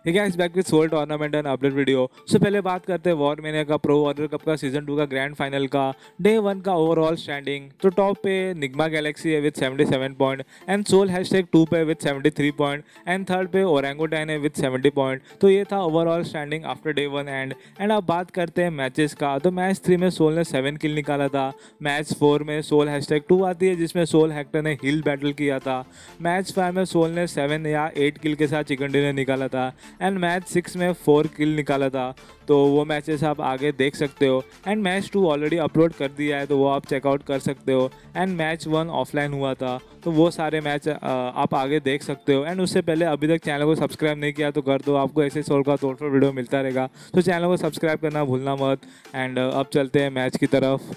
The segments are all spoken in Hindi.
Hey guys, back with Soul Tournament and update video. So पहले बात करते हैं वॉर मेनिया का प्रो वॉरियर कप का सीजन 2 का ग्रैंड फाइनल का डे 1 का ओवरऑल स्टैंडिंग। तो टॉप पे निग्मा गैलेक्सी है with 77 point and Soul hashtag 2 पे विद 73 पॉइंट एंड थर्ड पे ओरेंगुटैन है विद 70 पॉइंट। तो ये था overall standing after day 1 and अब बात करते हैं मैचेस का। तो मैच 3 में सोल ने 7 किल निकाला था। मैच 4 में सोल हैशटैग 2 आती है जिसमें सोल हेक्टर ने हिल बैटल किया था। मैच 5 में सोल ने 7 या 8 किल के साथ चिकन डिनर निकाला था एंड मैच 6 में 4 किल निकाला था। तो वो मैचेस आप आगे देख सकते हो एंड मैच 2 ऑलरेडी अपलोड कर दिया है तो वो आप चेकआउट कर सकते हो एंड मैच 1 ऑफलाइन हुआ था तो वो सारे मैच आप आगे देख सकते हो। एंड उससे पहले अभी तक चैनल को सब्सक्राइब नहीं किया तो कर दो, आपको ऐसे सोल का तोड़फोड़ वीडियो मिलता रहेगा तो चैनल को सब्सक्राइब करना भूलना मत। एंड अब चलते हैं मैच की तरफ।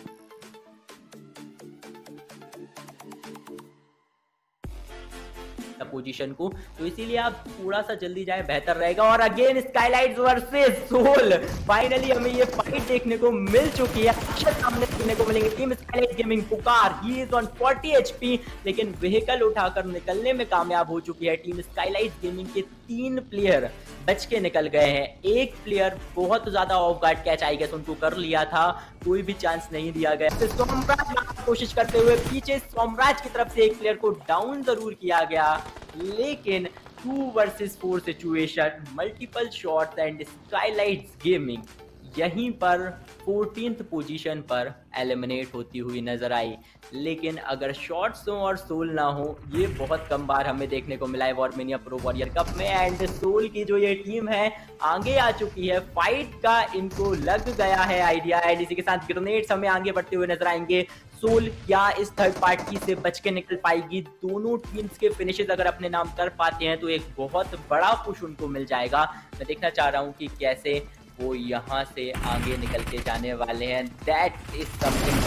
पोजीशन को, तो इसीलिए आप थोड़ा सा जल्दी जाए बेहतर रहेगा। और again Skylights versus Soul, finally हमें ये फाइट देखने को मिल चुकी है। सामने देखने को मिलेंगे टीम स्काईलाइट गेमिंग पुकार, ही इज ऑन 40 एचपी लेकिन व्हीकल उठाकर निकलने में कामयाब हो चुकी है टीम स्काईलाइट गेमिंग के 3 प्लेयर बच के निकल गए हैं। एक प्लेयर बहुत ज्यादा off guard catch I guess उनको कर लिया था, कोई भी चांस नहीं दिया गया। तो सोमराज कोशिश करते हुए पीछे सोमराज की तरफ से एक प्लेयर को डाउन जरूर किया गया लेकिन 2 versus 4 situation, multiple shots and Skylights gaming यहीं पर 14th पोजीशन पर एलिमिनेट होती हुई नजर आई। लेकिन अगर शॉट्स हो और सोल ना हो, ये बहुत कम बार हमें देखने को मिला है वॉरमेनिया प्रो वॉरियर कप में। एंड सोल की जो ये टीम है आगे आ चुकी है, फाइट का इनको लग गया है आइडिया। एंड इसी के साथ ग्रेनेड्स हमें आगे बढ़ते हुए नजर आएंगे। सोल क्या इस थर्ड पार्टी से बच के निकल पाएगी? दोनों टीम्स के फिनिशेस अगर अपने नाम कर पाते हैं तो एक बहुत बड़ा पुश उनको मिल जाएगा। मैं देखना चाह रहा हूँ कि कैसे वो यहाँ से आगे निकल के जाने वाले हैं। दैट इज समथिंग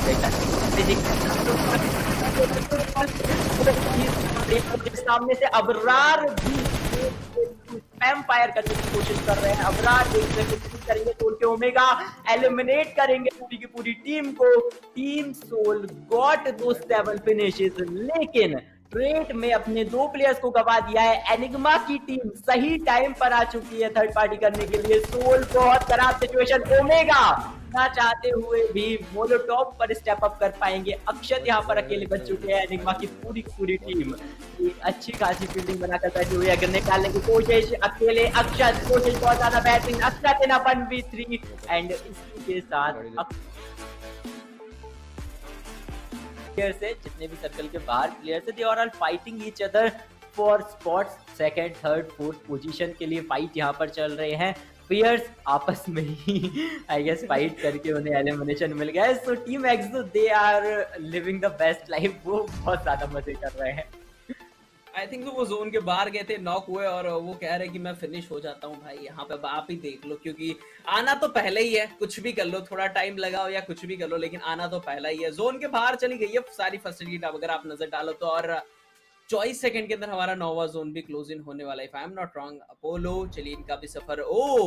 सामने से अबरार भी स्पैम फायर करने की कोशिश कर रहे हैं। अबरार देखने की कोशिश करेंगे, सोल के ओमेगा एलिमिनेट करेंगे पूरी की पूरी टीम को। टीम सोल गॉट दो 7 फिनिशेस लेकिन ट्रेड में अपने 2 प्लेयर्स को गवा दिया है। एनिग्मा की टीम सही टाइम पर आ चुकी है थर्ड पार्टी करने के लिए। सोल बहुत खराब सिचुएशन, ओमेगा ना चाहते हुए भी मोलोटॉप पर स्टेप अप कर पाएंगे। अक्षत यहाँ पर अकेले बच चुके हैं। एनिग्मा की पूरी टीम अच्छी खासी फील्डिंग बनाकर बैठी हुई है। अगर निकालने की कोशिश अकेले अक्षत, कोशिश बहुत ज्यादा बेहतरीन। अक्षत इन 1v3 एंड इसी के साथ से जितने भी सर्कल के बाहर प्लेयर्स है, they are all fighting each other for spots second, third, fourth position के लिए फाइट यहाँ पर चल रहे हैं। प्लेयर्स आपस में ही आई गेस फाइट करके उन्हें एलिमिनेशन मिल गया है। So team Exo they are living the best life, वो बहुत ज्यादा मजे कर रहे हैं। आई थिंक वो जोन के बाहर गए थे, नॉक हुए और वो कह रहे कि मैं फिनिश हो जाता हूँ। भाई यहाँ पे आप ही देख लो, क्योंकि आना तो पहले ही है, कुछ भी कर लो, थोड़ा टाइम लगाओ या कुछ भी कर लो, लेकिन आना तो पहला ही है। जोन के बाहर चली गई है सारी फैसिलिटी अगर आप नजर डालो तो। और 24 सेकंड के अंदर हमारा नोवा जोन भी क्लोज इन होने वाला है, if I am not wrong. Apollo चलिए इनका भी सफर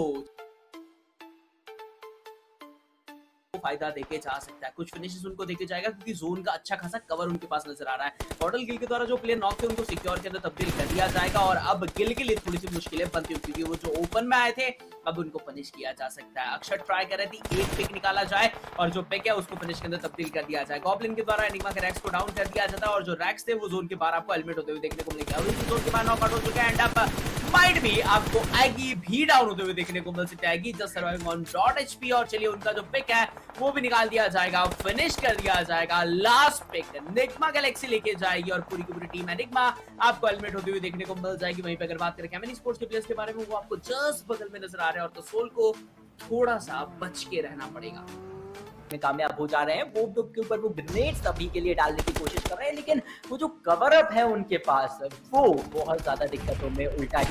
फायदा देके जा सकता है, कुछ फिनिशेस उनको देके जाएगा क्योंकि जोन का अच्छा खासा कवर उनके पास नजर आ रहा है। बॉटल गिल के द्वारा जो प्लेयर नॉक थे उनको सिक्योर के अंदर तब्दील कर दिया जाएगा और अब गिल के लिए थोड़ी सी मुश्किलें बनती हुई क्योंकि वो जो ओपन में आए थे अब उनको फिनिश किया जा सकता है। अक्षर ट्राई कर रही थी एक पिक निकाला जाए और जो पिक है उसको फिनिश के अंदर तब्दील कर दिया जाए। गॉब्लिन के द्वारा एनिग्मा के रैक्स को डाउन कर दिया जाता है और जो रैक्स थे वो जोन के बाहर आपको हेलमेट होते हुए देखने को मिलेगा। जोन के बाहर नॉकआउट हो चुका है एंड अब माइट भी आपको एगी भी डाउन होते हुए देखने को मिल सकता है। एगी just surviving on dot HP और चलिए उनका जो पिक है वो भी निकाल दिया जाएगा, फिनिश कर दिया जाएगा। लास्ट पिक निग्मा गैलेक्सी लेके जाएगी और पूरी की पूरी टीम एनिग्मा आपको हेलमेट होते हुए देखने को मिल जाएगी। वहीं पे अगर बात करें कैमनी स्पोर्ट्स के प्लेयर्स के बारे में, वो आपको जस्ट बगल में नजर आ रहे हैं और तो सोल को थोड़ा सा बच के रहना पड़ेगा। में कामयाब हो जा रहे हैं। वो के ऊपर वो ग्रेनेड्स अभी के लिए डालने की कोशिश कर रहे हैं लेकिन वो जो कवर अप है उनके पास वो बहुत ज्यादा दिक्कतों में उल्टा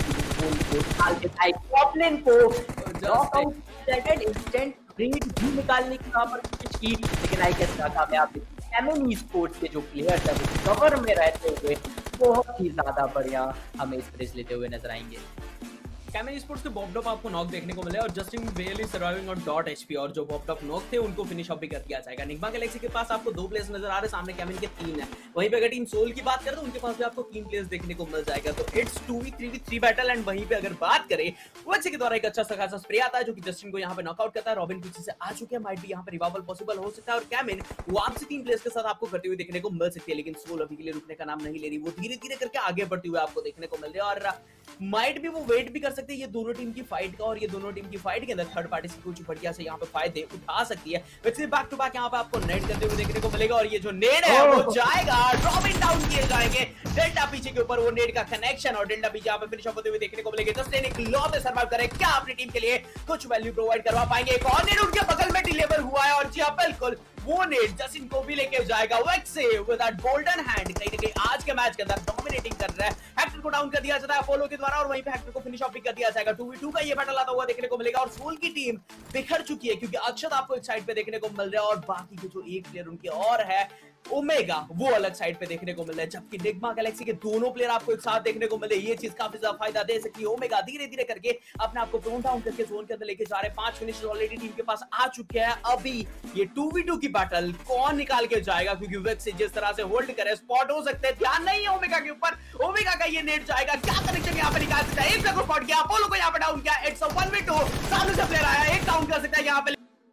इंस्टेंट रेड भी निकालने की वहां पर कोशिश की लेकिन आई गेस कामयाब। एमएनई स्पोर्ट्स के जो प्लेयर्स है वो कवर में रहते हुए बहुत ही ज्यादा बढ़िया हमें स्प्रेस लेते हुए नजर आएंगे। कैमन स्पोर्ट्स के बॉबडॉप आपको नॉक देखने को मिले और Justin Bailey surviving on dot HP और जो बॉबडॉप नॉक थे उनको फिनिश ऑफ भी कर दिया जाएगा। निग्मा गैलेक्सी के पास आपको 2 प्लेयर्स नजर आ रहे हैं, सामने कैमन के 3 है। वहीं पे अगर टीम सोल की बात करें तो उनके पास भी आपको 3 प्लेयर्स देखने को मिल जाएगा। तो इट्स 2v3v3 बैटल। एंड वहीं पे अगर बात करें वैसे के द्वारा एक अच्छा खासा स्प्रे आता है जो कि जस्टिन को यहाँ पे नॉकआउट करता है। रॉबिन पीछे से आ चुके हैं, माइट भी यहाँ पे रिवाइवल पॉसिबल हो सकता है और कैमन वापसी 3 प्लेयर्स के साथ आपको करते हुए देखने को मिल सकती है। लेकिन सोल अभी के लिए रुकने का नाम नहीं ले रही, वो धीरे धीरे करके आगे बढ़ते हुए आपको देखने को मिल रही है और माइट भी वो वेट भी कर सकते हैं ये दोनों टीम की फाइट का। और ये दोनों टीम की फाइट के अंदर थर्ड पार्टी से कुछ बढ़िया से यहाँ पे फायदे उठा सकती है। वैसे बैक टू बैक यहाँ पे आपको नेट करते हुए देखने को मिलेगा और ये जो नेट है वो जाएगा, ड्रॉपिंग डाउन किए जाएंगे डेल्टा पीछे के ऊपर, वो नेट का कनेक्शन और डेल्टा पीछे यहाँ पे फिनिश होते हुए देखने को मिलेगा। जस्ट एक लॉब सर्वाइव करे, क्या अपनी टीम के लिए कुछ वैल्यू प्रोवाइड करवा पाएंगे? एक और नेट उनके बगल में डिलीवर हुआ है और जी हाँ बिल्कुल वो नेट जस्टिन को भी लेके जाएगा वेक्से विद दैट गोल्डन हैंड। कहीं ना कहीं आज के मैच के अंदर डोमिनेटिंग कर रहा है। हेक्टर को डाउन कर दिया जाता है अपोलो के द्वारा और वहीं पे हेक्टर को फिनिश ऑफ भी कर दिया जाएगा। 2v2 का ये बैटल आता हुआ देखने को मिलेगा और सोल की टीम बिखर चुकी है क्योंकि अक्षत आपको एक साइड पे देखने को मिल रहा है और बाकी के जो एक प्लेयर उनके और है ओमेगा वो अलग साइड पे देखने को मिल रहा है। जबकि निग्मा गैलेक्सी के दोनों प्लेयर आपको एक साथ देखने को मिले, ये चीज काफी ज्यादा फायदा दे सकती है। ओमेगा धीरे धीरे करके अपने आप को ब्रोन डाउन करके जोन के अंदर लेके जा रहे हैं। 5 फिनिशर्स ऑलरेडी टीम के पास आ चुके हैं। अभी ये 2v2 की बैटल कौन निकाल के जाएगा क्योंकि वेक्स से जिस तरह से होल्ड करे स्पॉट हो सकते हैं। ध्यान नहीं है ओमेगा के ऊपर, ओमेगा का ये नेट जाएगा, क्या कनेक्शन यहाँ पे निकाल सकता है? एक को स्पॉट किया, अपोलो को यहाँ पे डाउन किया। इट्स अ 1v2, सामने से प्लेयर आया, एक डाउन कर सकता है यहाँ पे।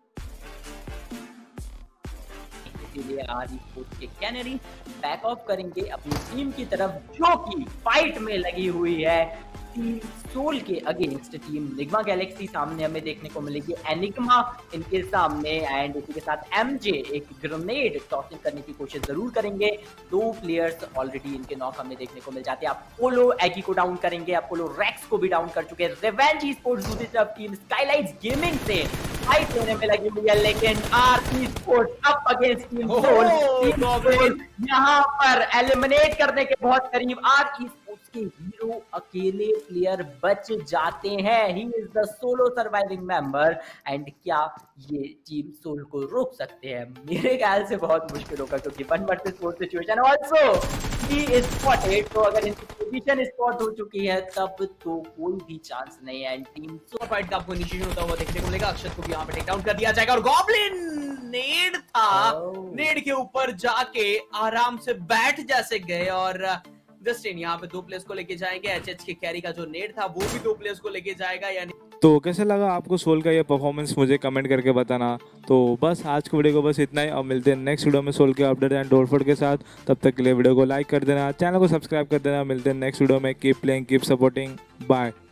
आज स्पोर्ट्स के कैनरी बैक ऑफ करेंगे अपनी टीम की तरफ जो कि फाइट में लगी हुई है टीम सोल के अगेंस्ट टीम निग्मा गैलेक्सी। सामने हमें देखने को मिलेगी एनिग्मा इनके सामने एंड इसी के साथ एमजे एक ग्रेनेड टॉसिंग करने की कोशिश जरूर करेंगे। 2 प्लेयर्स ऑलरेडी इनके नॉक हमें देखने को मिल जाते हैं। अपोलो एगी को डाउन करेंगे, अपोलो रेक्स को भी डाउन कर चुके हैं। रिवेंज स्पोर्ट्स दूसरी तरफ टीम स्काईलाइट्स गेमिंग से फाइट होने में लगी हुई है लेकिन RP sports up against team Soul यहाँ पर एलिमिनेट करने के बहुत करीब। आरपी स्पोर्ट्स के हीरो अकेले प्लेयर बच जाते हैं। He is the solo surviving member and क्या ये टीम सोल को रोक सकते हैं? मेरे ख्याल से बहुत मुश्किल होगा क्योंकि 1 versus 4 situation also he is spotted. तो अगर इनकी पोजीशन स्पॉट हो चुकी है तब तो कोई भी चांस नहीं है। एंड टीम सोल फाइट का आपको इनिशिएशन होता हुआ देखने को मिलेगा। अक्षत को भी यहाँ पे टेक डाउन कर दिया जाएगा और गॉब्लिन नेड था, नेड के ऊपर जाके आराम से बैठ जैसे गए और जस्टिन यहाँ पे 2 प्लेयर्स को लेके जाएंगे। एचएच के कैरी का जो नेट था वो भी 2 प्लेयर्स को लेके जाएगा। यानी तो कैसे लगा आपको सोल का ये परफॉर्मेंस मुझे कमेंट करके बताना। तो बस आज की वीडियो को बस इतना ही। अब मिलते हैं नेक्स्ट वीडियो में सोल के अपडेट एंड डोरफोर्ड के साथ। तब तक के लिए वीडियो को लाइक कर देना, चैनल को सब्सक्राइब कर देना। मिलते हैं नेक्स्ट वीडियो में। Keep playing, keep supporting, bye.